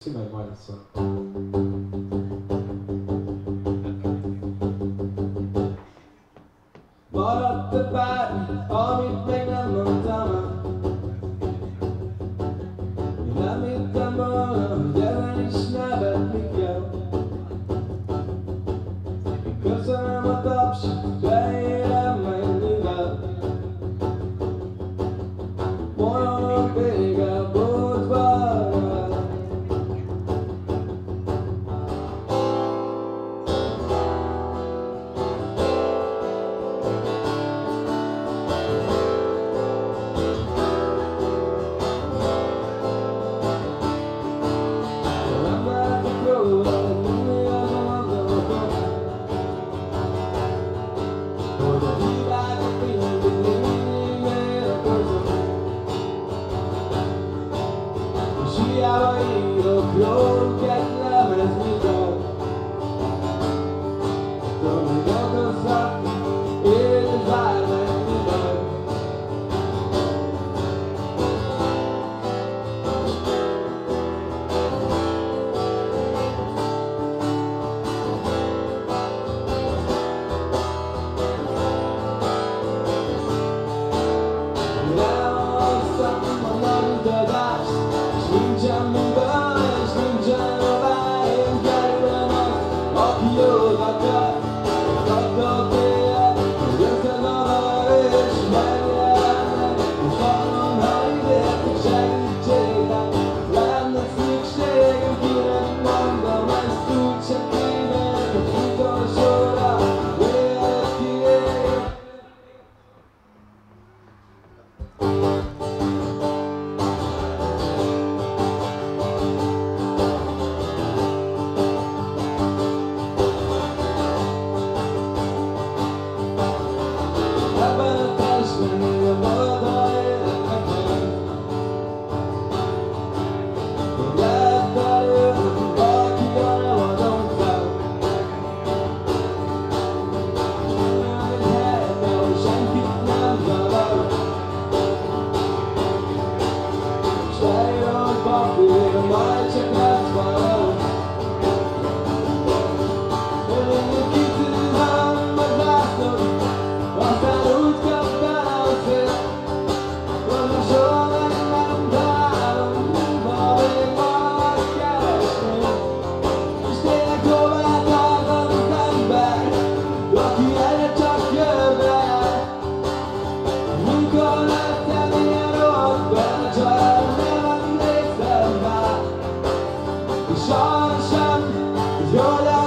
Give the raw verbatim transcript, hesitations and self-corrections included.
Köszi, meg majd viszont. Maradt-e bármi, amit még nem mondtam el? Én nem hittem volna, hogy ezen is nevetni kell. Köszönöm a tapsot, beérem mennyivel. Morogok vége a boltban. Hiába írok jóket lemezni kell. Tudom, hogy okozhat, és bármennyiben. Elhoztam a nagyutadást, és nincsen munka, és nincsen hová. Én kerülöm azt, aki jót akar. Attól félek, hogy összezavar és megjelennek. És hallom, ha idértek segítségre. Lenne szükségem, kinek mondom, ezt úgyse kímélt. Az utolsóra, mielőtt kiég. Ebben a testben nem volt a életnek meg. Hogy lehet előtt valaki, ha nem adom fel. Olyan egy helyben, ahol senkit nem zavar. S leírom papírra, majd csak lesz valahol. Én kitűzöm a zászlót, aztán úgy kaptál a szél, hogy most soha meg nem találom, ha még valahogy keresnél. És tényleg hová tart az ember, aki egyre csak jövőre jár? Mikor lettem ilyen rosszban, a család nem emlékszem már. És soha sem, hogy jól